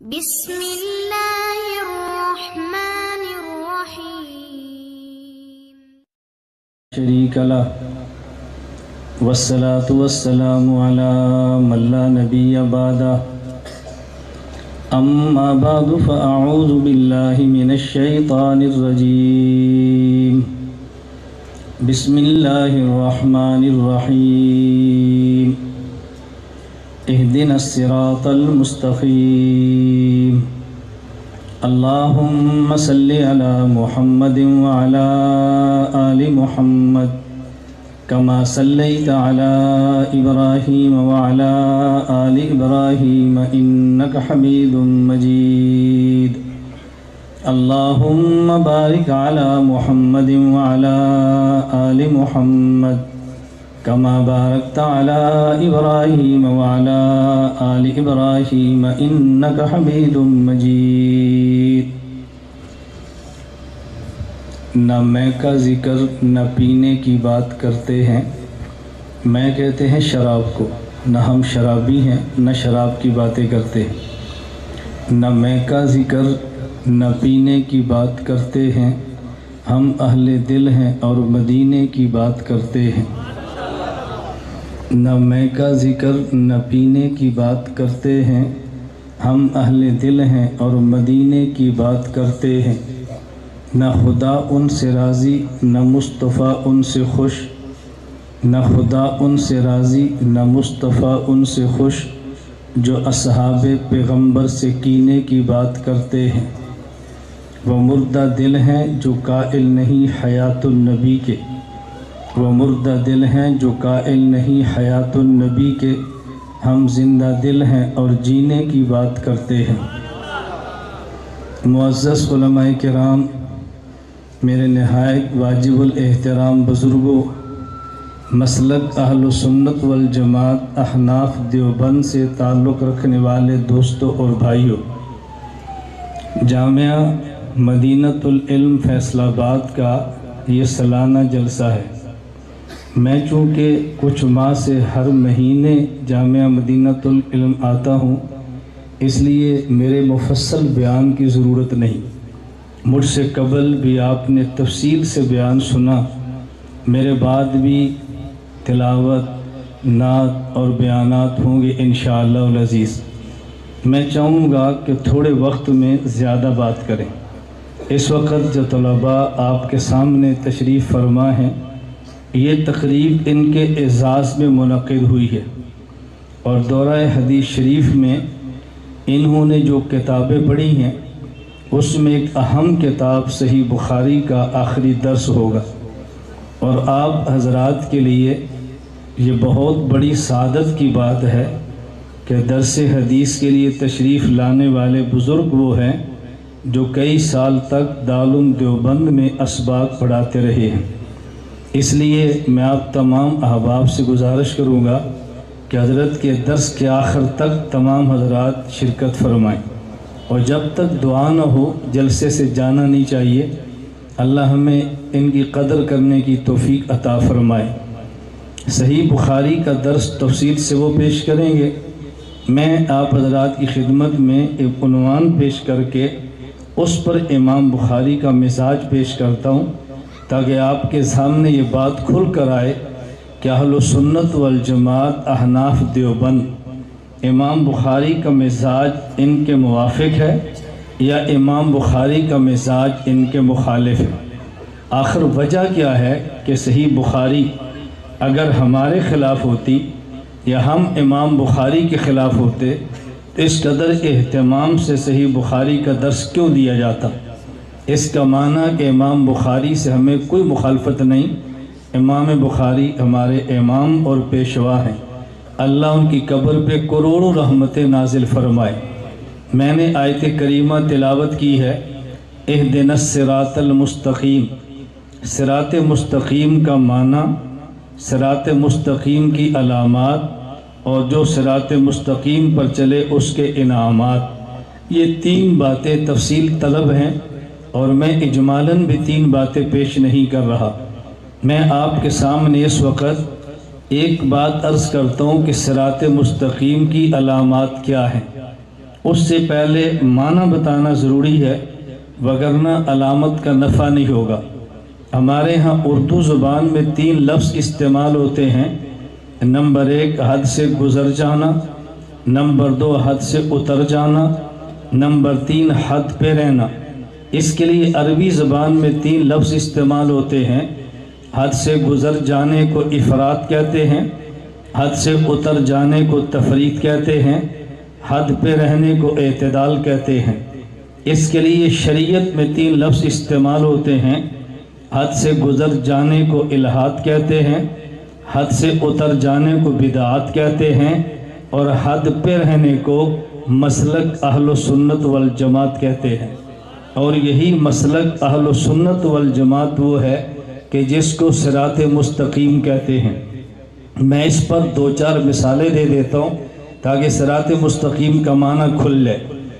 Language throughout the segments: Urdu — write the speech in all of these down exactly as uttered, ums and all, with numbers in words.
بسم اللہ الرحمن الرحیم شریک لہ والصلاة والسلام علی من لا نبی بعدہ اما بعد فاعوذ باللہ من الشیطان الرجیم بسم اللہ الرحمن الرحیم اہدنا الصراط المستقیم اللہم صل علی محمد وعلی آل محمد كما صليت على إبراهيم وعلى آل إبراهيم إنك حميد مجيد اللهم بارك على محمد وعلى آل محمد كما باركت على إبراهيم وعلى آل إبراهيم إنك حميد مجيد نہ میں کا ذکر نہ پینے کی بات کرتے ہیں، میں کہتے ہیں شراب کو، نہ ہم شرابی ہیں نہ شراب کی باتیں کرتے ہیں۔ نہ میں کا ذکر نہ پینے کی بات کرتے ہیں، ہم اہل دل ہیں اور مدینے کی بات کرتے ہیں۔ نہ میں کا ذکر نہ پینے کی بات کرتے ہیں، ہم اہل دل ہیں اور مدینے کی بات کرتے ہیں۔ نہ خدا ان سے راضی نہ مصطفیٰ ان سے خوش، نہ خدا ان سے راضی نہ مصطفیٰ ان سے خوش، جو اصحاب پیغمبر سے کینے کی بات کرتے ہیں۔ وہ مردہ دل ہیں جو قائل نہیں حیات النبی کے، وہ مردہ دل ہیں جو قائل نہیں حیات النبی کے، ہم زندہ دل ہیں اور جینے کی بات کرتے ہیں۔ معزز علماء کرام، میرے نہایت واجب الاحترام بزرگوں، مسلک اہل سنت والجماعت احناف دیوبند سے تعلق رکھنے والے دوستوں اور بھائیوں، جامعہ مدینۃ العلم فیصل آباد کا یہ سالانہ جلسہ ہے۔ میں چونکہ کچھ ماہ سے ہر مہینے جامعہ مدینۃ العلم آتا ہوں، اس لیے میرے مفصل بیان کی ضرورت نہیں۔ مجھ سے قبل بھی آپ نے تفصیل سے بیان سنا، میرے بعد بھی تلاوت، نعت اور بیانات ہوں گے انشاءاللہ العزیز۔ میں چاہوں گا کہ تھوڑے وقت میں زیادہ بات کریں۔ اس وقت جو طلباء آپ کے سامنے تشریف فرما ہیں، یہ تقریب ان کے اعزاز میں منعقد ہوئی ہے، اور دورہ حدیث شریف میں انہوں نے جو کتابیں پڑھی ہیں، اس میں ایک اہم کتاب صحیح بخاری کا آخری درس ہوگا، اور آپ حضرات کے لیے یہ بہت بڑی سعادت کی بات ہے کہ درس حدیث کے لیے تشریف لانے والے بزرگ وہ ہیں جو کئی سال تک دارالعلوم دیوبند میں اسباق پڑھاتے رہے ہیں۔ اس لیے میں آپ تمام احباب سے گزارش کروں گا کہ حضرت کے درس کے آخر تک تمام حضرات شرکت فرمائیں، اور جب تک دعا نہ ہو جلسے سے جانا نہیں چاہیے۔ اللہ ہمیں ان کی قدر کرنے کی توفیق عطا فرمائے۔ صحیح بخاری کا درس تفصیل سے وہ پیش کریں گے، میں آپ حضرات کی خدمت میں ایک عنوان پیش کر کے اس پر امام بخاری کا مزاج پیش کرتا ہوں، تاکہ آپ کے سامنے یہ بات کھل کر آئے کہ اہل سنت والجماعت احناف دیوبند امام بخاری کا مزاج ان کے موافق ہے یا امام بخاری کا مزاج ان کے مخالف ہے۔ آخر وجہ کیا ہے کہ صحیح بخاری اگر ہمارے خلاف ہوتی یا ہم امام بخاری کے خلاف ہوتے تو اس قدر اہتمام سے صحیح بخاری کا درس کیوں دیا جاتا؟ اس کا معنی کہ امام بخاری سے ہمیں کوئی مخالفت نہیں، امام بخاری ہمارے امام اور پیشوا ہیں، اللہ ان کی قبر پہ کروڑوں رحمتیں نازل فرمائے۔ میں نے آیت کریمہ تلاوت کی ہے، اہدنا الصراط المستقیم۔ صراط مستقیم کا معنی، صراط مستقیم کی علامات، اور جو صراط مستقیم پر چلے اس کے انعامات، یہ تین باتیں تفصیل طلب ہیں، اور میں اجمالاً بھی تین باتیں پیش نہیں کر رہا۔ میں آپ کے سامنے اس وقت ایک بات عرض کرتا ہوں کہ صراط مستقیم کی علامات کیا ہیں، اس سے پہلے معنی بتانا ضروری ہے، وگرنہ علامت کا نفع نہیں ہوگا۔ ہمارے ہاں اردو زبان میں تین لفظ استعمال ہوتے ہیں۔ نمبر ایک حد سے گزر جانا، نمبر دو حد سے اتر جانا، نمبر تین حد پہ رہنا۔ اس کے لیے عربی زبان میں تین لفظ استعمال ہوتے ہیں۔ حد سے گزر جانے کو افراط کہتے ہیں، حد سے اتر جانے کو تفریط کہتے ہیں، حد پہ رہنے کو اعتدال کہتے ہیں۔ اس کے لیے شریعت میں تین لفظ استعمال ہوتے ہیں۔ حد سے گزر جانے کو الحاد کہتے ہیں، حد سے اتر جانے کو بدعات کہتے ہیں، اور حد پہ رہنے کو مسلک اہل و سنت والجماعت کہتے ہیں۔ اور یہی مسلک اہل و سنت والجماعت وہ ہے کہ جس کو صراط مستقیم کہتے ہیں۔ میں اس پر دو چار مثالیں دے دیتا ہوں تاکہ صراط مستقیم کا معنی کھل لے۔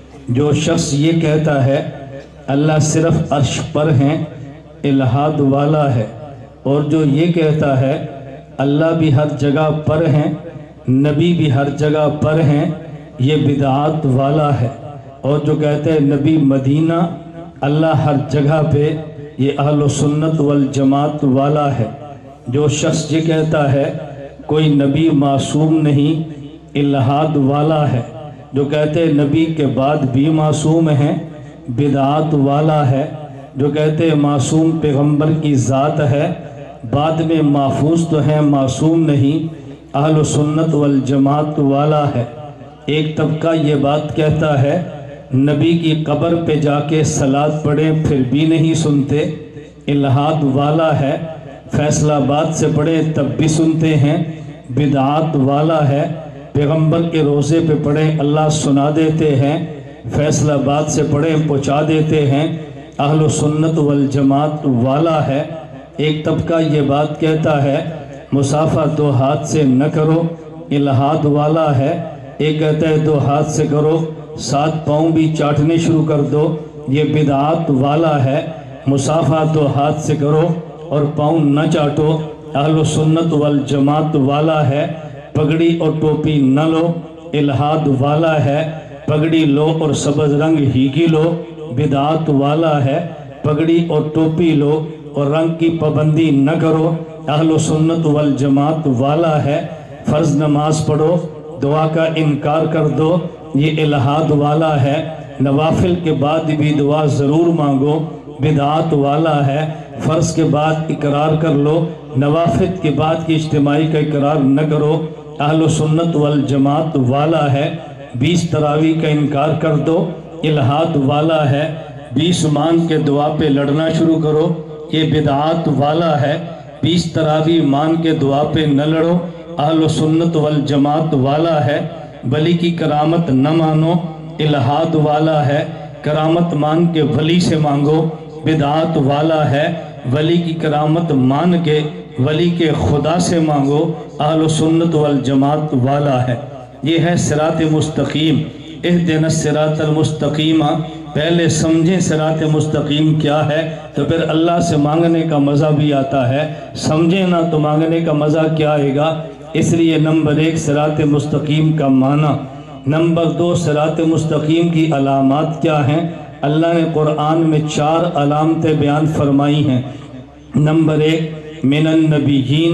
جو شخص یہ کہتا ہے اللہ صرف عرش پر ہیں، الہاد والا ہے، اور جو یہ کہتا ہے اللہ بھی ہر جگہ پر ہیں، نبی بھی ہر جگہ پر ہیں، یہ بدعات والا ہے۔ اور جو کہتے ہیں نبی مدینہ، اللہ ہر جگہ پہ، یہ اہل و سنت والجماعت والا ہے۔ جو شخص یہ کہتا ہے کوئی نبی معصوم نہیں، الہاد والا ہے۔ جو کہتے ہیں نبی کے بعد بھی معصوم ہیں، بدعات والا ہے۔ جو کہتے ہیں معصوم پیغمبر کی ذات ہے، بعد میں محفوظ تو ہیں معصوم نہیں، اہل و سنت والجماعت والا ہے۔ ایک طبقہ یہ بات کہتا ہے نبی کی قبر پہ جا کے صلاۃ پڑھیں پھر بھی نہیں سنتے، الہاد والا ہے۔ فیصل آباد سے پڑھیں تب بھی سنتے ہیں، بدعات والا ہے۔ پیغمبر کے روزے پہ پڑھیں اللہ سنا دیتے ہیں، فیصل آباد سے پڑھیں پہنچا دیتے ہیں، اہل و سنت والجماعت والا ہے۔ ایک طبقہ یہ بات کہتا ہے مصافحہ دو ہاتھ سے نہ کرو، الہاد والا ہے۔ ایک کہتا ہے دو ہاتھ سے کرو، سات پاؤں بھی چاٹنے شروع کر دو، یہ بدعات والا ہے۔ مصافحہ دو ہاتھ سے کرو اور پاؤں نہ چاٹو، اہل و سنت والجماعت والا ہے۔ پگڑی اور ٹوپی نہ لو، الہاد والا ہے۔ پگڑی لو اور سبز رنگ ہی کی لو، بدعات والا ہے۔ پگڑی اور ٹوپی لو اور رنگ کی پابندی نہ کرو، اہل و سنت والجماعت والا ہے۔ فرض نماز پڑھو، دعا کا انکار کر دو، یہ الہاد والا ہے۔ نوافل کے بعد بھی دعا ضرور مانگو، بدعات والا ہے۔ فرض کے بعد اقرار کر لو، نوافل کے بعد کی اجتماعی کا اقرار نہ کرو، اہل و سنت والجماعت والا ہے۔ بیس تراویح کا انکار کر دو، الہاد والا ہے۔ بیس مان کے دعا پہ لڑنا شروع کرو، یہ بدعات والا ہے۔ بیس تراویح مان کے دعا پہ نہ لڑو، اہل و سنت والجماعت والا ہے۔ ولی کی کرامت نہ مانو، الہاد والا ہے۔ کرامت مان کے ولی سے مانگو، بدعات والا ہے۔ ولی کی کرامت مان کے ولی کے خدا سے مانگو، اہل و سنت والجماعت والا ہے۔ یہ ہے صراط مستقیم۔ اہدنا الصراط المستقیم۔ پہلے سمجھیں صراط مستقیم کیا ہے تو پھر اللہ سے مانگنے کا مزہ بھی آتا ہے، سمجھیں نہ تو مانگنے کا مزہ کیا آئے گا۔ اس لیے نمبر ایک صراط مستقیم کا معنی۔ نمبر دو صراط مستقیم کی علامات کیا ہیں؟ اللہ نے قرآن میں چار علامتیں بیان فرمائی ہیں۔ نمبر ایک من النبیین،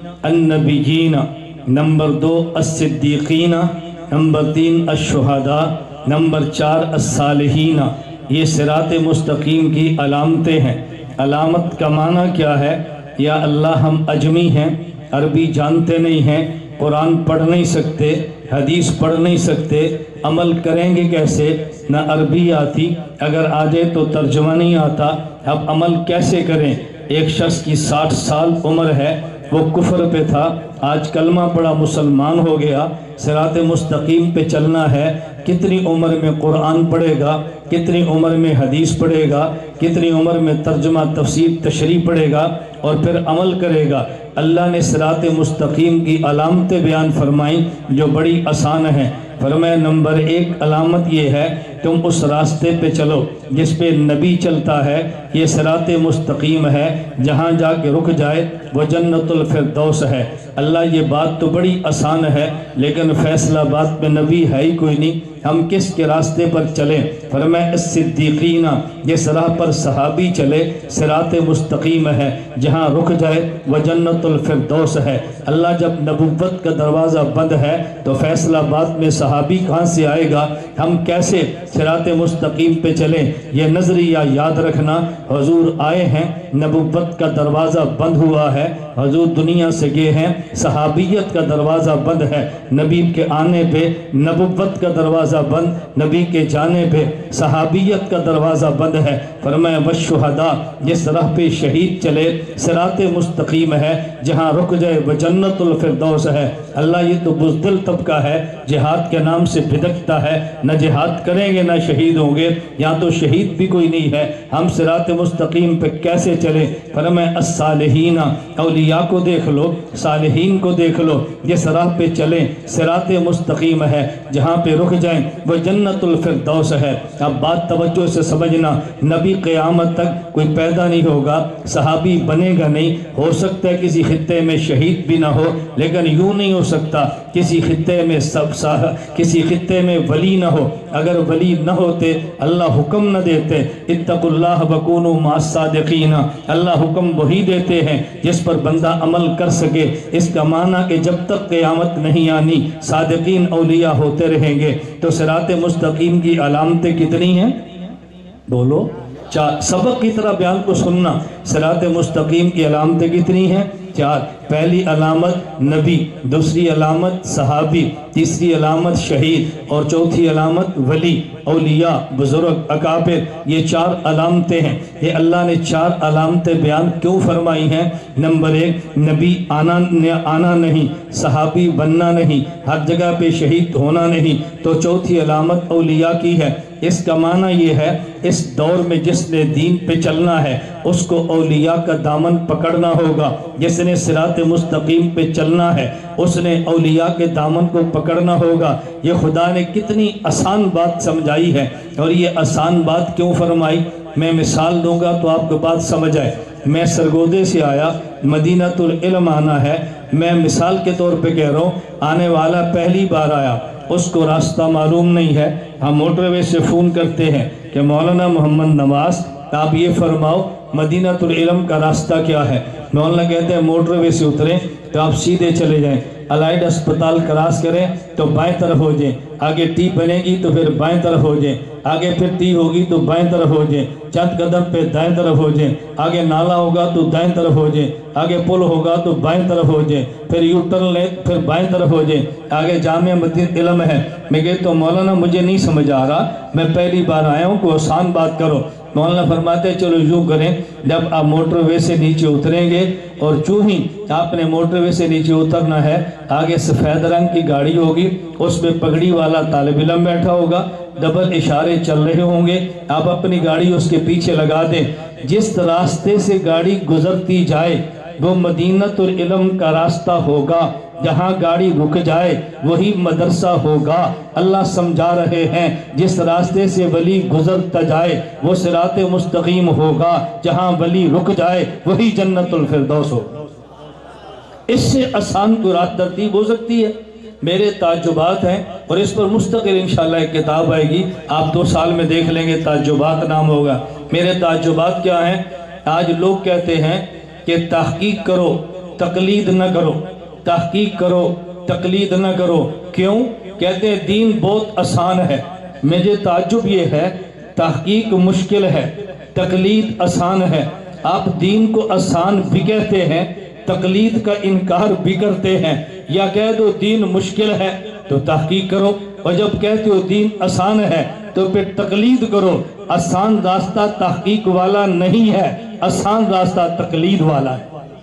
النبیین۔ نمبر دو الصدیقین۔ نمبر تین الشہداء۔ نمبر چار الصالحین۔ یہ صراط مستقیم کی علامتیں ہیں۔ علامت کا معنی کیا ہے؟ یا اللہ ہم اجمی ہیں، عربی جانتے نہیں ہیں، قرآن پڑھ نہیں سکتے، حدیث پڑھ نہیں سکتے، عمل کریں گے کیسے؟ نہ عربی آتی، اگر آ جائے تو ترجمہ نہیں آتا، اب عمل کیسے کریں؟ ایک شخص کی ساٹھ سال عمر ہے، وہ کفر پہ تھا، آج کلمہ پڑھا مسلمان ہو گیا۔ صراط مستقیم پہ چلنا ہے، کتنی عمر میں قرآن پڑھے گا، کتنی عمر میں حدیث پڑھے گا، کتنی عمر میں ترجمہ تفسیر تشریح پڑھے گا اور پھر عمل کرے گا۔ اللہ نے صراط مستقیم کی علامتیں بیان فرمائیں جو بڑی آسان ہیں۔ فرمایا نمبر ایک علامت یہ ہے تم اس راستے پہ چلو جس پہ نبی چلتا ہے، یہ صراط مستقیم ہے، جہاں جا کے رک جائے وہ جنت الفردوس ہے۔ اللہ یہ بات تو بڑی آسان ہے، لیکن فیصلہ بات میں نبی ہے ہی کوئی نہیں، ہم کس کے راستے پر چلیں؟ فرمایا الصدیقین، جس راہ پر صحابی چلے صراط مستقیم ہے، جہاں رک جائے وہ جنت الفردوس ہے۔ اللہ جب نبوت کا دروازہ بند ہے تو فیصلہ بات میں صحابی کہاں سے آئے گا؟ ہم کیسے صراط مستقیم پہ چلیں؟ یہ نظریہ یاد رکھنا، حضور آئے ہیں، نبوت کا دروازہ بند ہوا ہے، حضور دنیا سے گئے ہیں، صحابیت کا دروازہ بند ہے، نبی کے آنے پہ نبوت کا دروازہ بند، نبی کے جانے پہ صحابیت کا دروازہ بند ہے۔ فرمایا والشہداء، جس راہ پہ شہید چلے صراط مستقیم ہے، جہاں رک جائے وہ جنت الفردوس ہے۔ اللہ یہ تو بزدل طبقہ ہے، جہاد کے نام سے بھدکتا ہے، نہ جہاد کریں گے نہ شہید ہوں گے، یہاں تو شہید بھی کوئی نہیں ہے، ہم صراط مستقیم پہ کیسے چلیں؟ فرمایا الصالحین، اولیاء کو دیکھ لو، صالحین کو دیکھ لو، جس راہ پہ چلیں صراط مستقیم ہے، جہاں پہ رک جائیں وہ جنت الفردوس ہے۔ اب بات توجہ سے سمجھنا، نبی قیامت تک کوئی پیدا نہیں ہوگا، صحابی بنے گا نہیں، ہو سکتا ہے کسی خطے میں شہید بھی نہ ہو، لیکن یوں نہیں ہو سکتا کسی خطے میں سب کسی خطے میں ولی نہ ہو۔ اگر ولی نہ ہوتے اللہ حکم نہ دیتے اتقوا اللہ وکونوا مع الصادقین، اللہ حکم وہی دیتے ہیں جس پر بندہ عمل کر سکے۔ اس کا معنی کہ جب تک قیامت نہیں آنی صادقین اولیاء ہوتے رہیں گے۔ تو صراط مستقیم کی علامتیں کتنی ہیں؟ بولو، چار۔ سبق کی طرح بیان کو سننا، صراط مستقیم کی علامتیں کتنی ہیں؟ چار۔ پہلی علامت نبی، دوسری علامت صحابی، تیسری علامت شہید، اور چوتھی علامت ولی، اولیاء، بزرگ، اکابر۔ یہ چار علامتیں ہیں۔ یہ اللہ نے چار علامتیں بیان کیوں فرمائی ہیں؟ نمبر ایک، نبی آنا آنا نہیں، صحابی بننا نہیں، ہر جگہ پہ شہید ہونا نہیں۔ تو چوتھی علامت اولیاء کی ہے۔ اس کا معنی یہ ہے اس دور میں جس نے دین پہ چلنا ہے اس کو اولیاء کا دامن پکڑنا ہوگا۔ جس نے صراط مستقیم پہ چلنا ہے اس نے اولیاء کے دامن کو پکڑنا ہوگا۔ یہ خدا نے کتنی آسان بات سمجھائی ہے، اور یہ آسان بات کیوں فرمائی؟ میں مثال دوں گا تو آپ کو بات سمجھ آئے۔ میں سرگودے سے آیا، مدینۃ العلم آنا ہے، میں مثال کے طور پہ کہہ رہا ہوں، آنے والا پہلی بار آیا، اس کو راستہ معلوم نہیں ہے، ہم موٹر وے سے فون کرتے ہیں کہ مولانا محمد نواز آپ یہ فرماؤ مدینۃ العلم کا راستہ کیا ہے؟ مولانا کہتے ہیں موٹر وے سے اتریں تو آپ سیدھے چلے جائیں، الائڈ اسپتال کراس کریں تو بائیں طرف ہو جائیں، آگے ٹی بنے گی تو پھر بائیں طرف ہو جائیں، آگے پھر ٹی ہوگی تو بائیں طرف ہو جائیں، چند قدم پہ دائیں طرف ہو جائیں، آگے نالا ہوگا تو دائیں طرف ہو جائیں، آگے پل ہوگا تو بائیں طرف ہو جائیں، پھر یو ٹرن لیں پھر بائیں طرف ہو جائیں، آگے جامعہ مدینہ علم ہے۔ میں کہتا ہوں مولانا مجھے نہیں سمجھ آ رہا، میں پہلی بار آیا ہوں، کوئی آسان بات کرو۔ مولانا فرماتے ہیں چلو یوں کریں، جب آپ موٹر وے سے نیچے اتریں گے اور جو ہی آپ نے موٹر وے سے نیچے اترنا ہے، آگے سفید رنگ کی گاڑی ہوگی، اس میں پگڑی والا طالب علم بیٹھا ہوگا، ڈبل اشارے چل رہے ہوں گے، آپ اپنی گاڑی اس کے پیچھے لگا دیں۔ جس راستے سے گاڑی گزرتی جائے وہ مدینۃ العلم کا راستہ ہوگا، جہاں گاڑی رک جائے وہی مدرسہ ہوگا۔ اللہ سمجھا رہے ہیں جس راستے سے ولی گزرتا جائے وہ صراط مستقیم ہوگا، جہاں ولی رک جائے وہی جنت الفردوس ہوگا۔ اس سے آسان کوئی راہ ترتیب ہو سکتی ہے؟ میرے تعجبات ہیں، اور اس پر مستقل انشاءاللہ ایک کتاب آئے گی، آپ دو سال میں دیکھ لیں گے، تعجبات نام ہوگا۔ میرے تعجبات کیا ہیں؟ آج لوگ کہتے ہیں کہ تحقیق کرو تقلید نہ کرو، تحقیق کرو تقلید نہ کرو۔ کیوں؟ کہتے ہیں دین بہت آسان ہے۔ مجھے تعجب یہ ہے، تحقیق مشکل ہے، تقلید آسان ہے۔ آپ دین کو آسان بھی کہتے ہیں، تقلید کا انکار بھی کرتے ہیں۔ یا کہہ دو دین مشکل ہے تو تحقیق کرو، اور جب کہتے ہو دین آسان ہے تو پھر تقلید کرو۔ آسان راستہ تحقیق والا نہیں ہے، آسان راستہ تقلید والا ہے،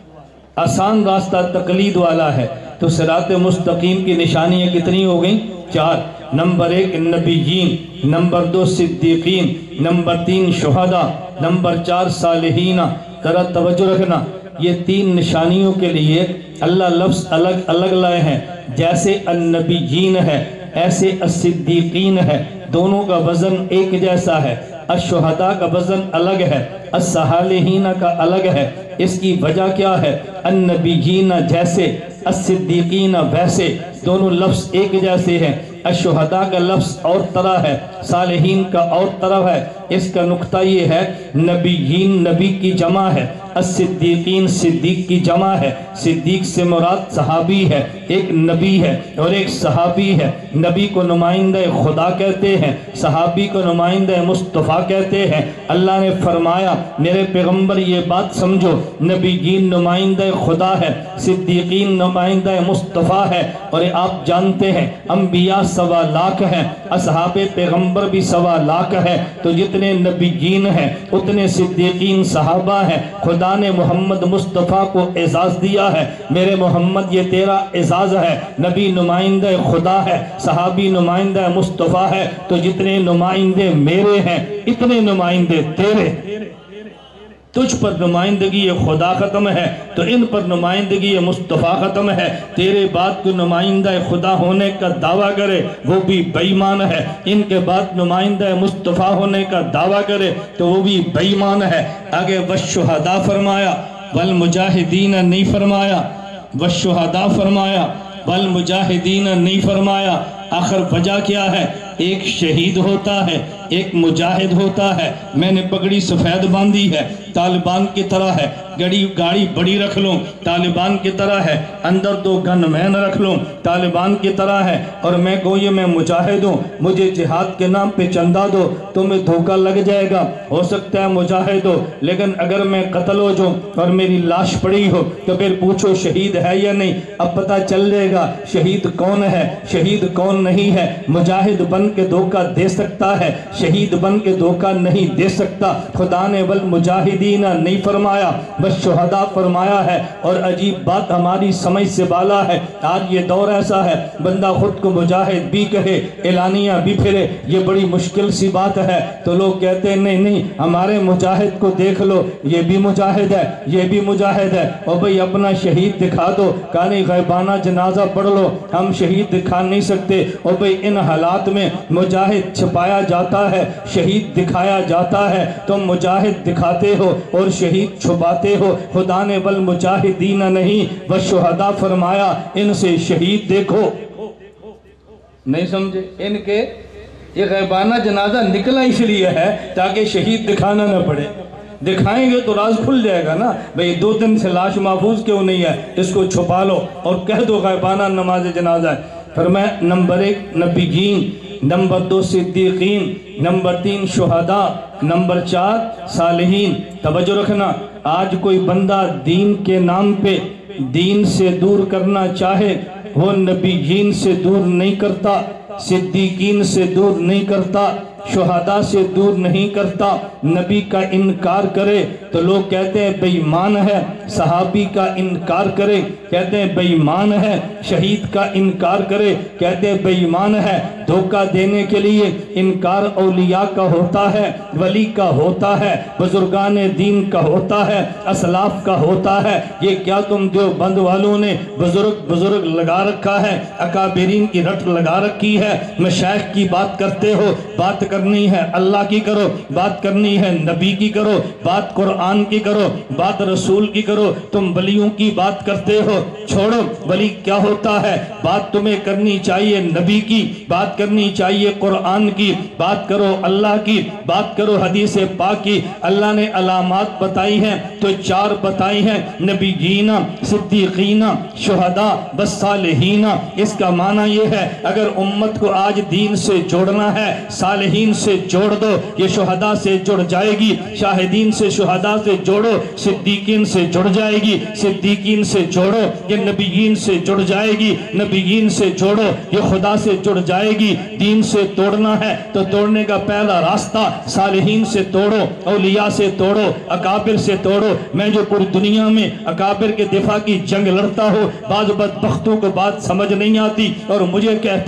آسان راستہ تقلید والا ہے۔ تو صراط مستقیم کی نشانیاں کتنی ہو گئیں؟ چار۔ نمبر ایک نبیین، نمبر دو صدیقین، نمبر تین شہداء، نمبر چار صالحین۔ ذرا توجہ رکھنا، یہ تین نشانیوں کے لیے اللہ لفظ الگ الگ لائے ہیں۔ جیسے النبیین ہے ایسے الصدیقین ہے، دونوں کا وزن ایک جیسا ہے. الشہداء کا وزن الگ ہے, الصالحین کا الگ ہے. اس کی وجہ کیا ہے؟ النبیین جیسے, الصدیقین ویسے, دونوں لفظ ایک جیسے ہیں. الشہداء کا لفظ اور طرح ہے, صالحین کا اور طرح ہے. اس کا نقطہ یہ ہے, نبیین نبی کی جمع ہے, الصدیقین صدیق کی جمع ہے. صدیق سے مراد صحابی ہے, ایک نبی ہے اور ایک صحابی ہے. نبی کو نمائندہ خدا کہتے ہیں, صحابی کو نمائندہ مصطفیٰ کہتے ہیں. اللہ نے فرمایا میرے پیغمبر یہ بات سمجھو, نبیین نمائندہ خدا ہے, صدیقین نمائندہ مصطفیٰ ہے. اور آپ جانتے ہیں انبیاء سوا لاکھ ہیں, اصحاب پیغمبر بھی سوا لاکھ ہیں. تو جتنے نبیین ہیں اتنے صدیقین صحابہ ہیں. خدا نے محمد مصطفیٰ کو اعزاز دیا ہے, میرے محمد یہ تیرا اعزاز ہے. نبی نمائندہ خدا ہے, صحابی نمائندہ مصطفیٰ ہے. تو جتنے نمائندے میرے ہیں اتنے نمائندے تیرے. تجھ پر نمائندگی خدا ختم ہے تو ان پر نمائندگی مصطفیٰ ختم ہے. تیرے بعد کو نمائندہ خدا ہونے کا دعویٰ کرے وہ بھی بے ایمان ہے, ان کے بعد نمائندہ مصطفیٰ ہونے کا دعویٰ کرے تو وہ بھی بے ایمان ہے. آگے والشہداء فرمایا, والمجاہدین نہیں فرمایا. والشہداء فرمایا, والمجاہدین نہیں فرمایا. آخر وجہ کیا ہے؟ ایک شہید ہوتا ہے, ایک مجاہد ہوتا ہے. میں نے پگڑی سفید باندھی ہے, طالبان کی طرح ہے. گڑی گاڑی بڑی رکھ لوں, طالبان کی طرح ہے. اندر دو گن مین رکھ لوں, طالبان کی طرح ہے. اور میں کو یہ میں مجاہد ہوں, مجھے جہاد کے نام پہ چندہ دو, تمہیں دھوکہ لگ جائے گا. ہو سکتا ہے مجاہد ہو, لیکن اگر میں قتل ہو جاؤں اور میری لاش پڑی ہو تو پھر پوچھو شہید ہے یا نہیں. اب پتہ چل جائے گا شہید کون ہے, شہید کون نہیں ہے. مجاہد بن کے دھوکہ دے سکتا ہے, شہید بن کے دھوکہ نہیں دے سکتا. خدا نے والمجاہدین نہیں فرمایا, بس شہداء فرمایا ہے. اور عجیب بات ہماری سمجھ سے بالا ہے. آج یہ دور ایسا ہے بندہ خود کو مجاہد بھی کہے, اعلانیہ بھی پھرے, یہ بڑی مشکل سی بات ہے. تو لوگ کہتے ہیں نہیں نہیں ہمارے مجاہد کو دیکھ لو, یہ بھی مجاہد ہے, یہ بھی مجاہد ہے. اور بھئی اپنا شہید دکھا دو, کہانی غیبانہ جنازہ پڑھ لو, ہم شہید دکھا نہیں سکتے. اور بھئی ان حالات میں مجاہد چھپایا جاتا ہے, شہید دکھایا جاتا ہے. تم مجاہد دکھاتے ہو اور شہید چھپاتے ہو. خدا نے والمجاہدین نہیں والشہداء فرمایا, ان سے شہید دیکھو. نہیں سمجھے؟ ان کے یہ غیبانہ جنازہ نکلا اس لیے ہے تاکہ شہید دکھانا نہ پڑے. دکھائیں گے تو راز کھل جائے گا نا. بھئی دو دن سے لاش محفوظ کیوں نہیں ہے, اس کو چھپا لو اور کہہ دو غیبانہ نماز جنازہ ہے. فرمایا نمبر ایک نبیین, نمبر دو صدیقین, نمبر تین شہداء, نمبر چار صالحین. توجہ رکھنا, آج کوئی بندہ دین کے نام پہ دین سے دور کرنا چاہے, وہ نبیین سے دور نہیں کرتا, صدیقین سے دور نہیں کرتا, شہداء سے دور نہیں کرتا. نبی کا انکار کرے تو لوگ کہتے ہیں بے ایمان ہے, صحابی کا انکار کرے کہتے ہیں بے ایمان ہے, شہید کا انکار کرے کہتے ہیں بے ایمان ہے. دھوکہ دینے کے لیے انکار اولیاء کا ہوتا ہے, ولی کا ہوتا ہے, بزرگان دین کا ہوتا ہے, اسلاف کا ہوتا ہے. یہ کیا تم دیوبند والوں نے بزرگ بزرگ لگا رکھا ہے, اکابرین کی رٹ لگا رکھی ہے. مشائخ کی بات کرتے ہو, بات کرنی ہے اللہ کی کرو, بات کرنی ہے نبی کی کرو, بات قرآن کی کرو, بات رسول کی کرو. تم ولیوں کی بات کرتے ہو, چھوڑو ولی کیا ہوتا ہے. بات تمہیں کرنی چاہیے نبی کی, بات کرنی چاہیے قرآن کی, بات کرو اللہ کی, بات کرو حدیث پاک کی. اللہ نے علامات بتائی ہیں تو چار بتائی ہیں, نبیین, صدیقین, شہداء والصالحین. اس کا معنی یہ ہے اگر امت کو آج دین سے جوڑنا ہے, صالحین سے جوڑ دو, یہ شہداء سے جڑ جائے گی. شاہدین سے شہداء سے جوڑو, صدیقین سے جڑ جائے گی. صدیقین سے جوڑو, یہ نبیین سے جڑ جائے گی. نبیین سے جوڑو, یہ خدا سے جڑ جائے گی. دین سے توڑنا ہے تو توڑنے کا پہلا راستہ صالحین سے توڑو, اولیاء سے توڑو, اکابر سے توڑو. میں جو پوری دنیا میں اکابر کے دفاع کی جنگ لڑتا ہوں, بعض بدبختوں کو بات سمجھ نہیں آتی اور مجھے کہتے ہیں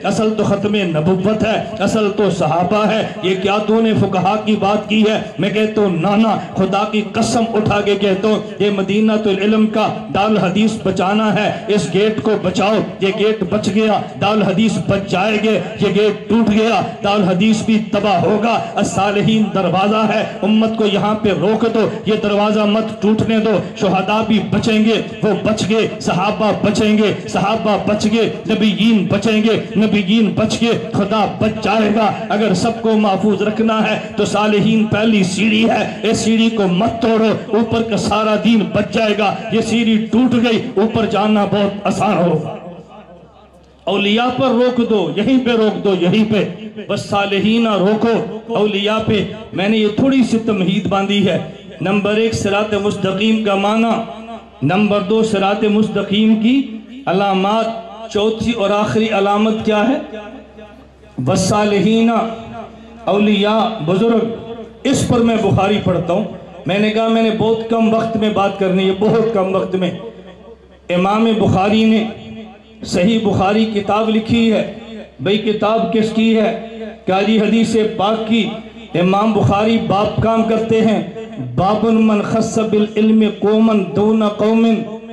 اصل تو ختم نبوت ہے، اصل تو صحابہ ہے، یہ کیا تو نے فقہا کی بات کی ہے؟ میں کہتا ہوں نانا خدا کی قسم اٹھا کے کہتا ہوں یہ مدینہ العلم کا دار الحدیث بچانا ہے، اس گیٹ کو بچاؤ، یہ گیٹ بچ گیا دار الحدیث بچ جائے گے، یہ گیٹ ٹوٹ گیا دار الحدیث بھی تباہ ہوگا۔ الصالحین دروازہ ہے، امت کو یہاں پہ روک دو، یہ دروازہ مت ٹوٹنے دو، شہداء بھی بچیں گے، وہ بچ گئے، صحابہ بچیں گے، صحابہ بچ گئے، نبیین بچیں گے، نبیین بچ گئے، خدا بچ جائے گا۔ اگر سب کو محفوظ رکھنا ہے تو صالحین پہلی سیڑھی ہے، اس سیڑھی کو مت توڑو، اوپر کا سارا دین بچ جائے گا۔ یہ سیڑھی ٹوٹ گئی، اوپر جانا بہت آسان ہوگا۔ اولیاء پر روک دو، یہیں پہ روک دو، یہیں پہ بس صالحین روکو، اولیاء پہ۔ میں نے یہ تھوڑی سی تمہید باندھی ہے۔ نمبر ایک صراط مستقیم کا معنی، نمبر دو صراط مستقیم کی علامات، چوتھی اور آخری علامت کیا ہے؟ والصالحین، اولیاء، بزرگ۔ اس پر میں بخاری پڑھتا ہوں۔ میں نے کہا میں نے بہت کم وقت میں بات کرنی ہے، بہت کم وقت میں۔ امام بخاری نے صحیح بخاری کتاب لکھی ہے، بھئی کتاب کس کی ہے؟ قاری حدیث پاک کی۔ امام بخاری باب کام کرتے ہیں، باب من خص بالعلم قوما دون قوم،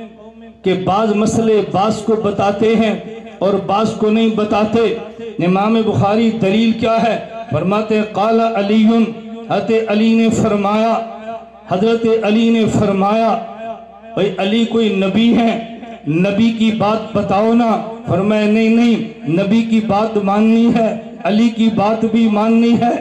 کہ بعض مسئلے بعض کو بتاتے ہیں اور بعض کو نہیں بتاتے۔ امام بخاری دلیل کیا ہے؟ فرماتے قال علی، حضرت علی نے فرمایا، حضرت علی نے فرمایا، بھئی علی کوئی نبی ہے، نبی کی بات بتاؤ نا۔ فرمایا نہیں نہیں، نبی کی بات ماننی ہے، علی کی بات بھی ماننی ہے،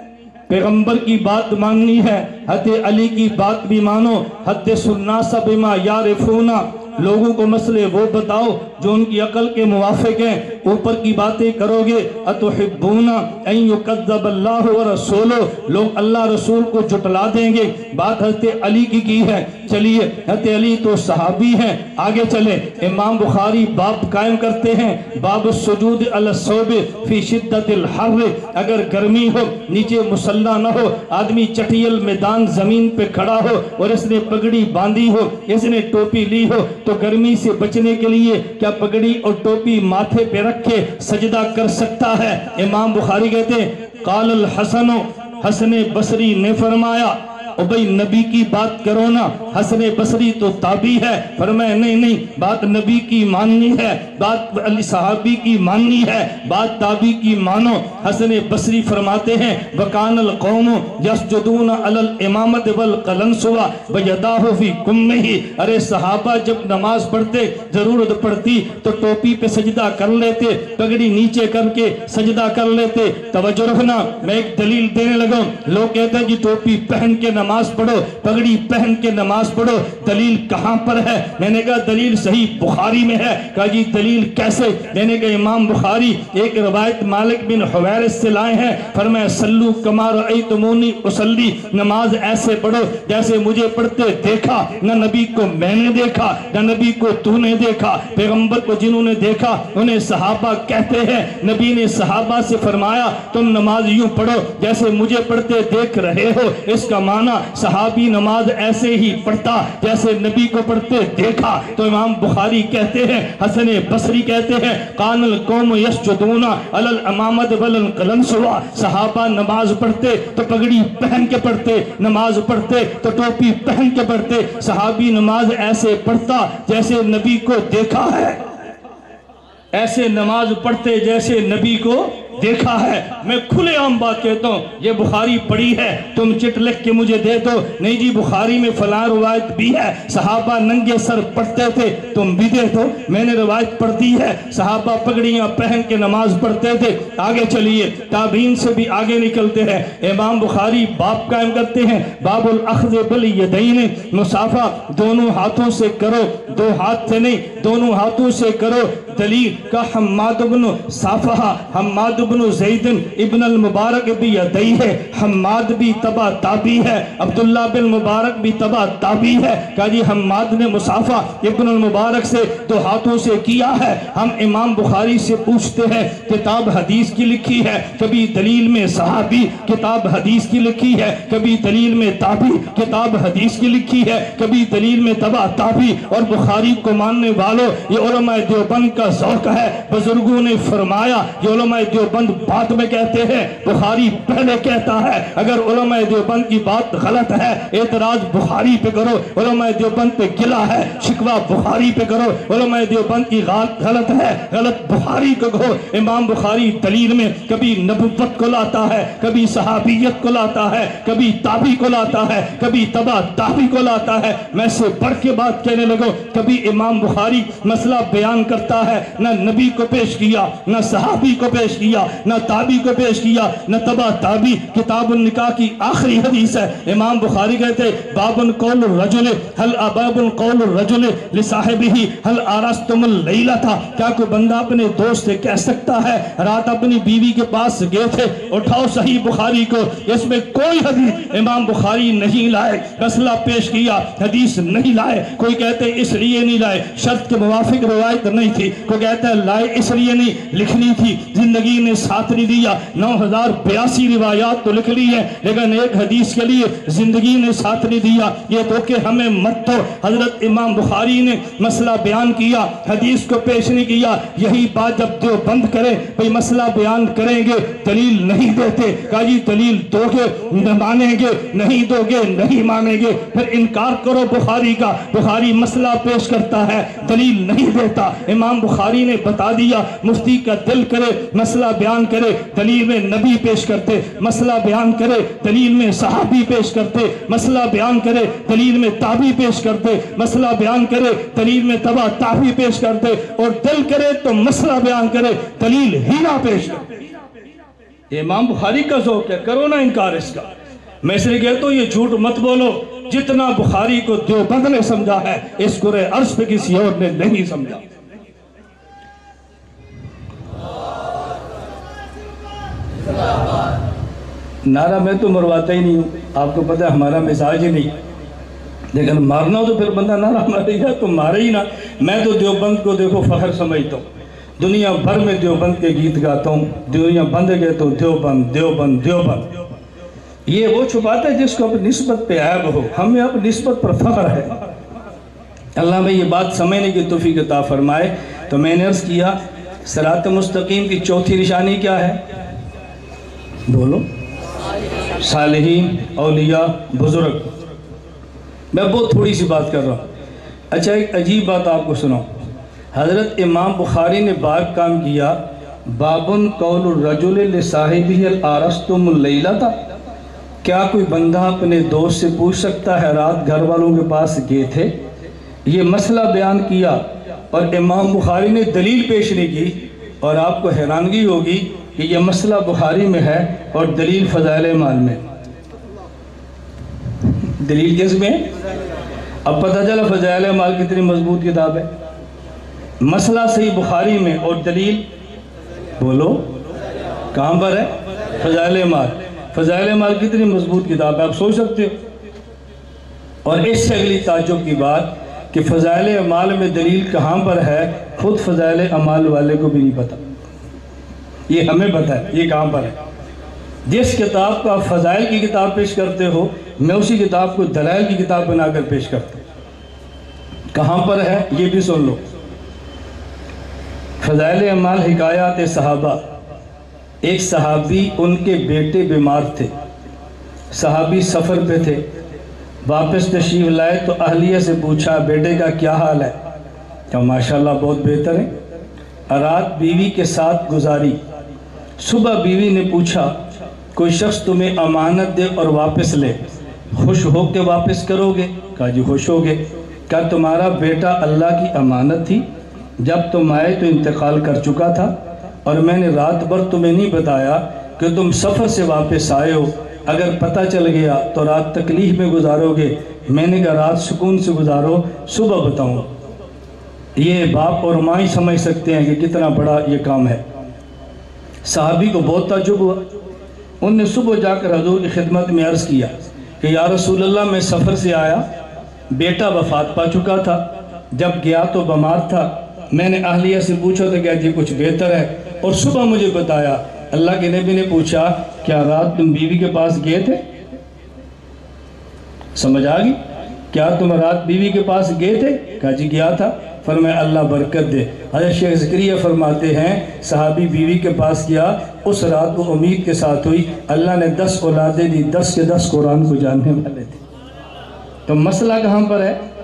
پیغمبر کی بات ماننی ہے، حضرت علی کی بات بھی مانو۔ حدث الناس بما یعرفون، لوگوں کو مسئلے وہ بتاؤ جو ان کی عقل کے موافق ہیں، اوپر کی باتیں کرو گے۔ اتحبون ان یکذب اللہ ورسولہ، لوگ اللہ رسول کو جھٹلا دیں گے۔ بات حضرت علی کی کی ہے۔ چلیے حضرت علی تو صحابی ہیں، آگے چلیں۔ امام بخاری باب قائم کرتے ہیں، باب السجود علی الثوب فی شدت الحر، اگر گرمی ہو، نیچے مسلح نہ ہو، آدمی چٹیل میدان زمین پہ کھڑا ہو اور اس نے پگڑی باندھی ہو، اس نے ٹوپی لی ہو، تو گرمی سے بچنے کے لیے کیا پگڑی اور ٹوپی ماتھے پہ رکھ کے سجدہ کر سکتا ہے؟ امام بخاری کہتے ہیں قال الحسن، حسن بصری نے فرمایا، او بھئی نبی کی بات کرو نا۔ حسن بصری تو تابعی ہے، فرمایا نہیں نہیں، بات نبی کی ماننی ہے، بات علی صحابی کی ماننی ہے، بات تابعی کی مانو۔ حسن بصری فرماتے ہیں وَقَانَ الْقَوْمُ يَسْجُدُونَ عَلَى الْإِمَامَةِ وَالْقَلَنْسُوَ وَيَدَاهُ فِي قُمِّهِ، ارے صحابہ جب نماز پڑھتے، ضرورت پڑتی تو ٹوپی پہ سجدہ کر لیتے، پگڑی نیچے کر کے سجدہ کر لیتے۔ توجہ رکھنا، میں ایک دلیل دینے لگا ہوں۔ لوگ کہتے ہیں جی ٹوپی پہن کے نماز پڑھو، پگڑی پہن کے نماز پڑھو، دلیل کہاں پر ہے؟ میں نے کہا دلیل صحیح بخاری میں ہے۔ کہا جی دلیل کیسے؟ میں نے کہا امام بخاری ایک روایت مالک بن حویرث سے لائے ہیں، فرمایا صلو کما رأیتمونی اصلی، نماز ایسے پڑھو جیسے مجھے پڑھتے دیکھا، نہ نبی کو میں نے دیکھا، نہ نبی کو تو نے دیکھا۔ پیغمبر کو جنہوں نے دیکھا انہیں صحابہ کہتے ہیں، نبی نے صحابہ سے فرمایا تم نماز یوں پڑھو جیسے مجھے پڑھتے دیکھ رہے ہو۔ اس کا معنی صحابی نماز ایسے ہی پڑھتا جیسے نبی کو پڑھتے دیکھا۔ تو امام بخاری کہتے ہیں، حسن بصری کہتے ہیں قان القوم یسجدون علی الامامۃ والقلنسوہ، صحابہ نماز پڑھتے تو پگڑی پہن کے پڑھتے، نماز پڑھتے تو ٹوپی پہن کے پڑھتے۔ صحابی نماز ایسے پڑھتا جیسے نبی کو دیکھا ہے، ایسے نماز پڑھتے جیسے نبی کو دیکھا ہے۔ میں کھلے عام بات کہتا ہوں، یہ بخاری پڑھی ہے، تم چٹ لکھ کے مجھے دے دو، نہیں جی بخاری میں فلاں روایت بھی ہے، صحابہ ننگے سر پڑھتے تھے، تم بھی دے دو، میں نے روایت پڑھ دی ہے، صحابہ پگڑیاں پہن کے نماز پڑھتے تھے۔ آگے چلیے، تابعین سے بھی آگے نکلتے ہیں۔ امام بخاری باب قائم کرتے ہیں، باب الاخذ بالیدین، مصافحہ دونوں ہاتھوں سے کرو، دو ہاتھ سے نہیں، دونوں ہاتھوں سے کرو۔ دلیل کا حماد بن صافحہ، حماد بن بن زید ابن المبارک بھی یدئی ہے، حماد بھی تبع تابی ہے، عبداللہ بن مبارک بھی تبع تابی ہے۔ کہا جی حماد نے مصافہ ابن المبارک سے دو ہاتھوں سے کیا ہے۔ ہم امام بخاری سے پوچھتے ہیں کتاب حدیث کی لکھی ہے، کبھی دلیل میں صحابی کتاب حدیث کی لکھی ہے، کبھی دلیل میں تابی کتاب حدیث کی لکھی ہے، کبھی دلیل میں تبع تابی۔ اور بخاری کو ماننے والوں یہ علماء دیوبند کا ذوق ہے۔ بزرگوں نے فرمایا یہ علماء دیوبند بعد میں کہتے ہیں، بخاری پہلے کہتا ہے۔ اگر علماء دیوبند کی بات غلط ہے اعتراض بخاری پہ کرو، علماء دیوبند پہ گلہ ہے شکوہ بخاری پہ کرو۔ علماء دیوبند کی بات غلط ہے غلط بخاری کو کہو۔ امام بخاری دلیل میں کبھی نبوت کو لاتا ہے، کبھی صحابیت کو لاتا ہے، کبھی تابی کو لاتا ہے، کبھی تبع تابی کو لاتا ہے۔ میں سے بڑھ کے بات کہنے لگو، کبھی امام بخاری مسئلہ بیان کرتا ہے نہ نبی کو پیش کیا، نہ صحابی کو پیش کیا، نہ تابی کو پیش کیا، نہ تبع تابی۔ کتاب النکاح کی آخری حدیث ہے، امام بخاری کہتے باب قول الرجل هل باب قول الرجل لصاحبہ هل آرستم اللیلہ تھا۔ کیا کوئی بندہ اپنے دوست سے کہہ سکتا ہے رات اپنی بیوی کے پاس گئے تھے؟ اٹھاؤ صحیح بخاری کو، اس میں کوئی حدیث امام بخاری نہیں لائے، مسئلہ پیش کیا حدیث نہیں لائے۔ کوئی کہتے اس لیے نہیں لائے شرط کے موافق روایت نہیں تھی، کوئی کہتا ہے لائے اس لیے نہیں لکھنی تھی، زندگی نے ساتھ نہیں دیا۔ نو ہزار بیاسی روایات تو لکھ لی ہے لیکن ایک حدیث کے لیے زندگی نے ساتھ نہیں دیا، یہ تو کہ ہمیں مت تو۔ حضرت امام بخاری نے مسئلہ بیان کیا، حدیث کو پیش نہیں کیا۔ یہی بات جب دیوبند کرے بھئی مسئلہ بیان کریں گے دلیل نہیں دیتے، کہا جی دلیل دو گے مانیں گے، نہیں دو گے نہیں مانیں گے، پھر انکار کرو بخاری کا۔ بخاری مسئلہ پیش کرتا ہے دلیل نہیں دیتا۔ امام بخاری نے بتا دیا مفتی کا دل کرے مسئلہ بیان کرے دلیل میں نبی پیش کرتے، مسئلہ بیان کرے دلیل میں صحابی پیش کرتے، مسئلہ بیان کرے دلیل میں تابی پیش کرتے، مسئلہ بیان کرے دلیل میں تبع تابی پیش کرتے، اور دل کرے تو مسئلہ بیان کرے دلیل ہی نہ پیش کرتے۔ یہ امام بخاری کا ذوق ہے، کرو نہ انکار اس کا۔ میں اس لیے کہتا ہوں یہ جھوٹ مت بولو، جتنا بخاری کو دیوبند نے سمجھا ہے اس کرے عرض پہ کسی اور نے نہیں سمجھا۔ نعرہ میں تو مرواتا ہی نہیں ہوں، آپ کو پتہ ہے ہمارا مزاج ہی نہیں، لیکن مارنا تو پھر بندہ نعرہ مارے گا تو مارے ہی نہ۔ میں تو دیوبند کو دیکھو فخر سمجھتا ہوں، دنیا بھر میں دیوبند کے گیت گاتا ہوں، دنیا بند کہتا ہوں دیوبند دیوبند دیوبند۔ یہ وہ چھپاتا ہے جس کو اپنی نسبت پہ عیب ہو، ہمیں اپنی نسبت پر فخر ہے۔ اللہ میں یہ بات سمجھنے کی توفیق عطا فرمائے۔ تو میں نے عرض کیا صراط مستقیم کی چوتھی نشانی کیا ہے؟ بولو، صالحین، اولیاء، بزرگ۔ میں بہت تھوڑی سی بات کر رہا ہوں۔ اچھا ایک عجیب بات آپ کو سناؤں، حضرت امام بخاری نے باب کام کیا بابن قول الرجل لصاحبہ الارستم اللیلہ تھا۔ کیا کوئی بندہ اپنے دوست سے پوچھ سکتا ہے رات گھر والوں کے پاس گئے تھے؟ یہ مسئلہ بیان کیا اور امام بخاری نے دلیل پیش نہیں کی، اور آپ کو حیرانگی ہوگی کہ یہ مسئلہ بخاری میں ہے اور دلیل فضائل اعمال میں۔ دلیل کس میں؟ اب پتہ چلا فضائل اعمال کتنی مضبوط کتاب ہے۔ مسئلہ صحیح بخاری میں اور دلیل بولو کہاں پر ہے؟ فضائل اعمال۔ فضائل اعمال کتنی مضبوط کتاب ہے آپ سوچ سکتے ہو۔ اور اس سے اگلی تعجب کی بات کہ فضائل اعمال میں دلیل کہاں پر ہے خود فضائل اعمال والے کو بھی نہیں پتہ، یہ ہمیں پتہ ہے یہ کہاں پر ہے۔ جس کتاب کو آپ فضائل کی کتاب پیش کرتے ہو میں اسی کتاب کو دلائل کی کتاب بنا کر پیش کرتا ہوں، کہاں پر ہے یہ بھی سن لو۔ فضائل اعمال حکایات صحابہ۔ ایک صحابی ان کے بیٹے بیمار تھے، صحابی سفر پہ تھے، واپس تشریف لائے تو اہلیہ سے پوچھا بیٹے کا کیا حال ہے؟ کہ ماشاءاللہ بہت بہتر ہے۔ رات بیوی کے ساتھ گزاری، صبح بیوی نے پوچھا کوئی شخص تمہیں امانت دے اور واپس لے، خوش ہو کے واپس کرو گے؟ کہا جی خوش ہو گے۔ کہا تمہارا بیٹا اللہ کی امانت تھی، جب تم آئے تو انتقال کر چکا تھا، اور میں نے رات بھر تمہیں نہیں بتایا کہ تم سفر سے واپس آئے ہو، اگر پتہ چل گیا تو رات تکلیف میں گزارو گے، میں نے کہا رات سکون سے گزارو صبح بتاؤں۔ یہ باپ اور ماں ہی سمجھ سکتے ہیں کہ کتنا بڑا یہ کام ہے۔ صحابی کو بہت تعجب ہوا. انہوں نے صبح جا کر حضور کی خدمت میں عرض کیا کہ یا رسول اللہ میں سفر سے آیا, بیٹا وفات پا چکا تھا, جب گیا تو بیمار تھا, میں نے اہلیہ سے پوچھا تو کہا جی کچھ بہتر ہے, اور صبح مجھے بتایا. اللہ کے نبی نے پوچھا کیا رات تم بیوی کے پاس گئے تھے؟ سمجھ آ گئی؟ کیا تم رات بیوی کے پاس گئے تھے؟ کہا جی گیا تھا. فرمایا اللہ برکت دے. حضرت شیخ زکریا فرماتے ہیں صحابی بیوی کے پاس گیا, اس رات کو امید کے ساتھ ہوئی, اللہ نے دس اولادیں دی, دس کے دس قرآن کو جاننے والے تھے. تو مسئلہ کہاں پر ہے؟